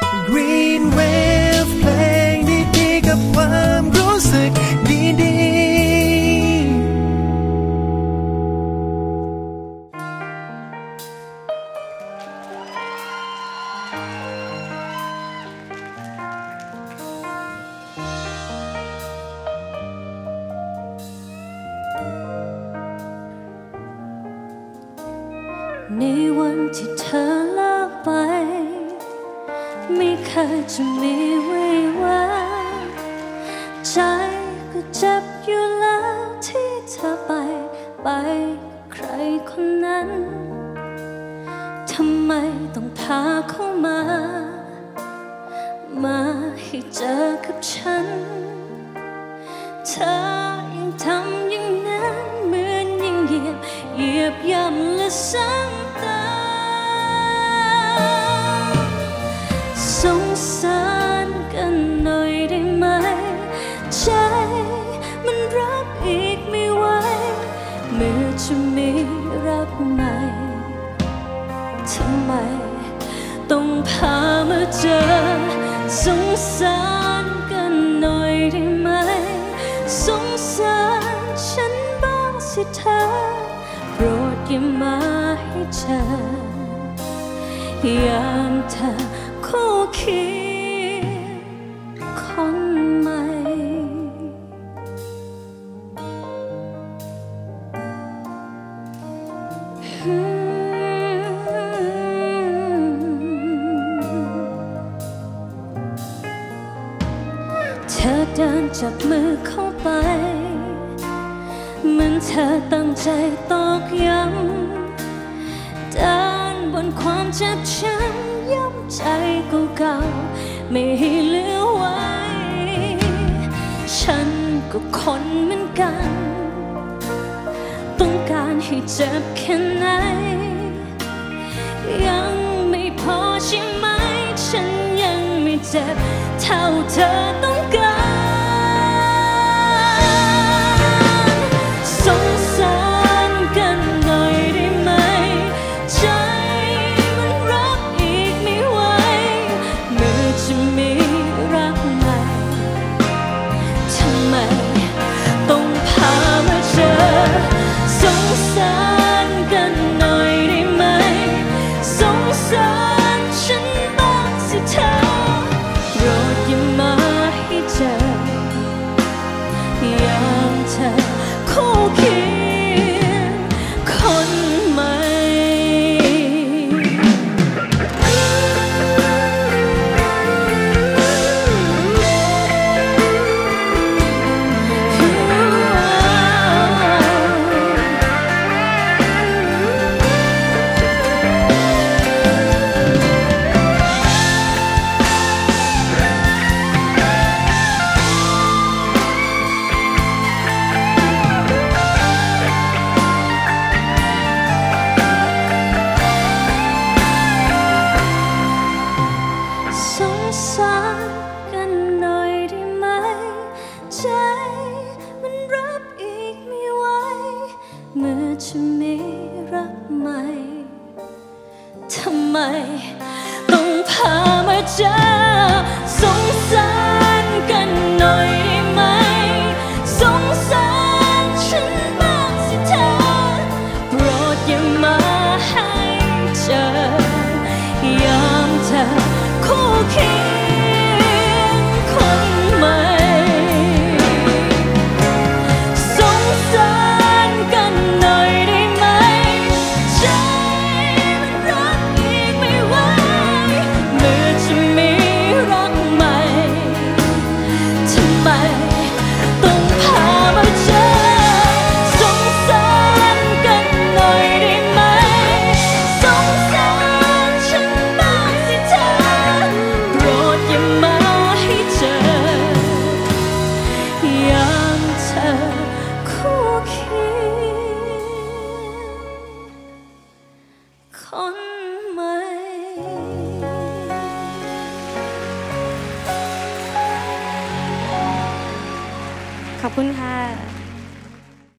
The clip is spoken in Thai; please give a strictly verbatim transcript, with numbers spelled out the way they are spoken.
Green Wave เพลงดีๆกับความรู้สึกดีๆในวันที่เธอลาไปไม่เคยจะมีวี่แววใจก็เจ็บอยู่แล้วที่เธอไปไปใครคนนั้นทำไมต้องพาเข้ามามาให้เจอกับฉันเธอยังทำอย่างนั้นเหมือนยังเหยียบเหยียบย่ำและซ้ำเติมสงสารกันหน่อยได้ไหมใจมันรับอีกไม่ไหวเมื่อจะมีรักใหม่ทำไมต้องพามาเจอสงสารกันหน่อยได้ไหมสงสารฉันบ้างสิเธอโปรดอย่ามาให้เจอยามเธอคู่เคียงคนใหม่เธอเดินจับมือเข้าไปเหมือนเธอตั้งใจตอกย้ำเดินบนความเจ็บช้ำย้ำใจเก่าๆไม่ให้เหลือไว้ฉันก็คนเหมือนกันต้องการให้เจ็บแค่ไหนยังไม่พอใช่ไหมฉันยังไม่เจ็บเท่าเธอต้องการสงสารกันหน่อยได้ไหมใจมันรับอีกไม่ไหวเมื่อจะมีรักใหม่ทำไมต้องพามาเจอสงสารกันหน่อยได้ไหมสงสารฉันบ้างสิเธอโปรดอย่ามาให้เจอยามเธอคู่เคียงคนใหม่สงสารกันหน่อยได้ไหมใจมันรับอีกไม่ไหวเมื่อจะมีรักใหม่ทำไมต้องพามาเจอสงสารกันหน่อยได้ไหมสงสารฉันบ้างสิเธอโปรดอย่ามาให้เจอยามเธอคู่เคียงคนใหม่สงสารกันหน่อยได้ไหมใจมันรักอีกไม่ไหวเมื่อจะมีรักใหม่ทำไมต้องพามาเจอสงสารกันหน่อยได้ไหมสงสารฉันบ้างสิเธอโปรดอย่ามาให้เจอยามเธอคู่เคียงคนใหม่ขอบคุณค่ะ